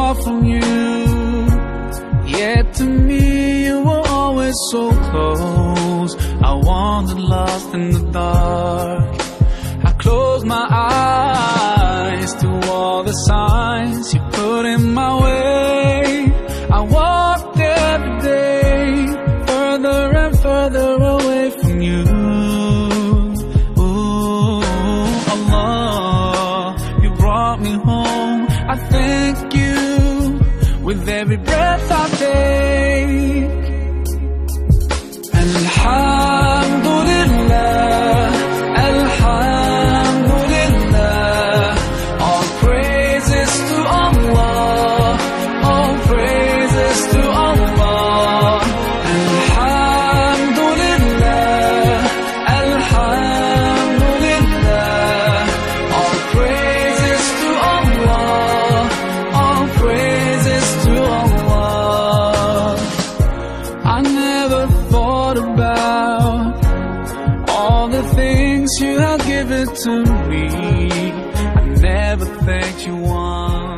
far from you, yet to me you were always so close. I wandered lost in the dark. I closed my eyes to all the signs you put in my way. I walked every day further and further away from you. Ooh, Allah, you brought me home. I thank you with every breath I take. Alhamdulillah, Alhamdulillah, all praises to Allah, all praises to Allah. Alhamdulillah, Alhamdulillah, all praises to Allah, all praises to Allah. I never thought about all the things you have given to me. I never thanked you once.